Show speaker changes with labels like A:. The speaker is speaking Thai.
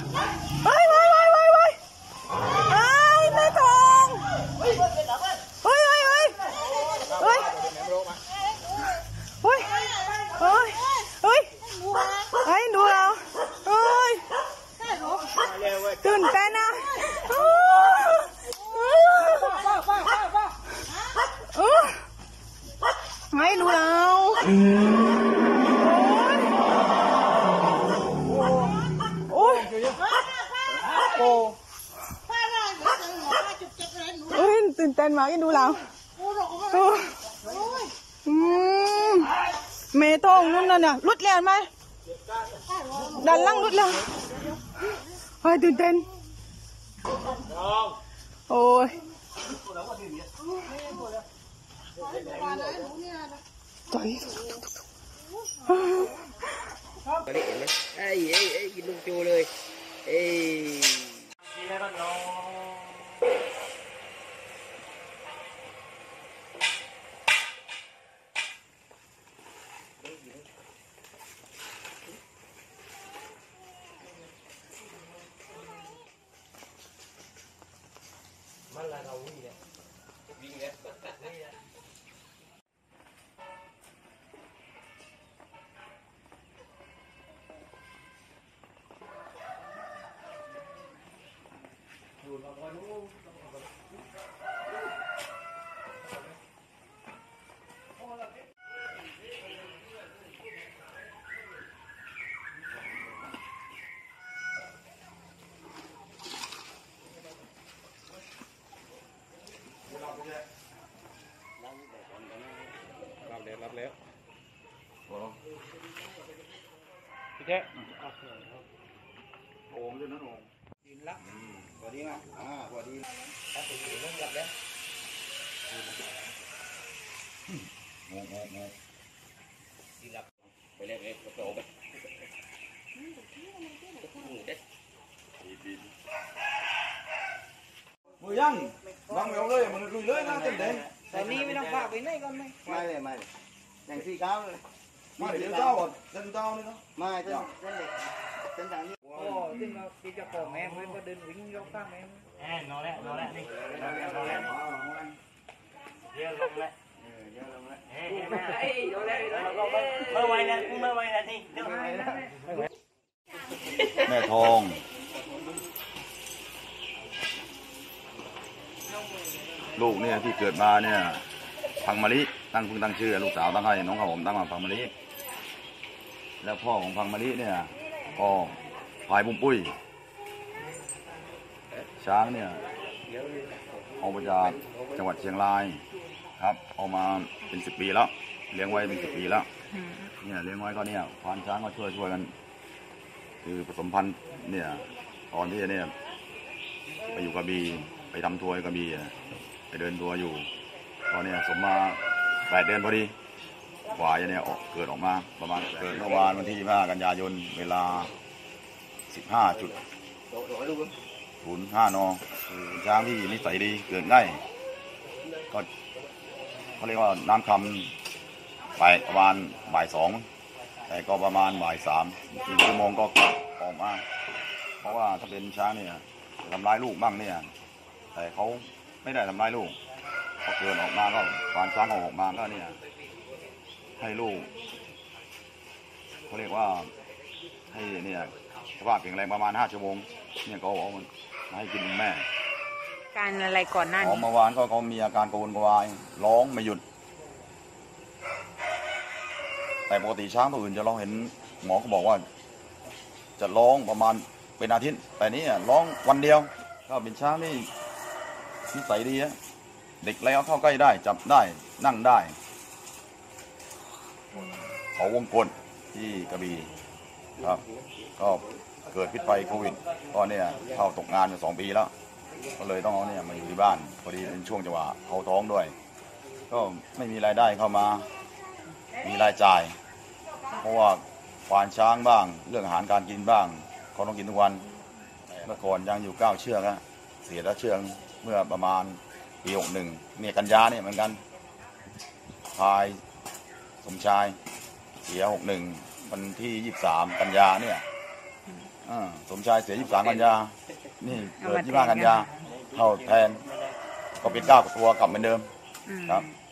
A: เฮ้ยเฮ้ยเฮ้ยเฮ้ยเฮ้ยเฮ้ยแม่ทองเฮ้ยเฮ้ยเฮ้ยเฮ้ยเฮ้ยเฮ้ยเฮ้ยเฮ้ยเฮ้ยดูเราเฮ้ยตื่นเต้นนะไม่ดูเราโอ้ยโอ้ยตื่นเต้นมากดูเราเมทองนู่นน่ะรุดเรียนไหมดันล่างรุดแล้วเฮ้ยตื่นเต้นโอ้ยใจ
B: ไอ้กินลูกจูเลยมันละเราวิ่งเนี่ยรับแล้วพี่แจ๊โอ่งด้วยนะโอ่งดินละสวัสดีนะสวัสดีถ้าถึงเรื่องรับแล้วงงดินรับไปเล่นเองกระโดดไปมือยังบังเอาเลยมันลุยเลยนะเต็มเต็มตอนนี้ไม่ต้องฝากไปไหนก่อนไหมไม่เลยอย่างสี่เก้าเลยมาเดี๋ยวเจ้าก่อนเดินเจ้าเลยเนาะไม่เดินเด็กเดินทางนี้โอ้ซึ่งเราที่จะปอกแม่มันก็เดินวิ่งยกตั้งแม่นอนแล้วนี่นอนแล้วเยอะลงแล้วเยอะลงแล้วเมื่อวันนั้นนี่
C: แม่ทองลูกเนี่ยที่เกิดมาเนี่ยพังมะลิตั้งชื่อลูกสาวตั้งให้น้องเขาผมตั้งมาพังมะลิแล้วพ่อของพังมะลิเนี่ยก็พายบุ้มปุ้ยช้างเนี่ยเอามาจากจังหวัดเชียงรายครับเอามาเป็น10 ปีแล้วเลี้ยงไว้เป็น10 ปีแล้วเนี่ยเลี้ยงไว้ก็เนี่ยควานช้างก็ช่วยกันคือผสมพันธุ์เนี่ยตอนที่เนี่ยไปอยู่กระบี่ไปทำทัวร์กระบี่ไปเดินทัวร์อยู่ตอนนี้สมมา8 เดือนพอดีกว่าจะเนี่ยเกิดออกมาประมาณเกิดเมื่อวานวันที่25 กันยายนเวลา 15.05 น.ช้างที่นิสัยดีเกิดง่ายก็เขาเรียกว่าน้ำคำไปประมาณบ่าย 2แต่ก็ประมาณบ่าย 3 1 ชั่วโมงก็ออกมาเพราะว่าถ้าเป็นช้างเนี่ยทำร้ายลูกบ้างเนี่ยแต่เขาไม่ได้ทำร้ายลูกพอเกิดออกมาก็ควานช้างออกมาก็เนี่ยให้ลูกเขาเรียกว่าให้เนี่ยสภาพแข็งแรงประมาณ5 ชั่วโมงเนี่ยก็เอามันให้กินแม่
A: การอะไรก่อนหน้านี้
C: เมื่อวานก็มีอาการกระวนกระวายร้องไม่หยุดแต่ปกติช้างตัวอื่นจะร้องเห็นหมอเขาบอกว่าจะร้องประมาณเป็นอาทิตย์แต่นี่ร้องวันเดียวก็เป็นช้างนี่นิสัยดีนะเด็กแล้วเข้าใกล้ได้จับได้นั่งได้เขาวงกลที่กระบี่ครับก็เกิดพิษภัยโควิดก็เนี่ยเข้าตกงานมา2 ปีแล้วก็เลยต้องเอาเนี่ยมาอยู่ที่บ้านพอดีเป็นช่วงจังหวะเขาท้องด้วยก็ไม่มีรายได้เข้ามามีรายจ่ายเพราะว่าควานช้างบ้างเรื่องอาหารการกินบ้างเขาต้องกินทุกวันเมื่อก่อนยังอยู่9 เชือกนะเสียแล้วเชือกเมื่อประมาณปี61เนี่ยกันยาเนี่ยเหมือนกันพายสมชายเสีย61วันที่23 กันยาเนี่ยสสมชายเสีย23 กันยานี่เกิด25 กันยาเข้าแทนก็เป็น9 ตัวกลับเหมือนเดิม
A: อืม
C: ครับ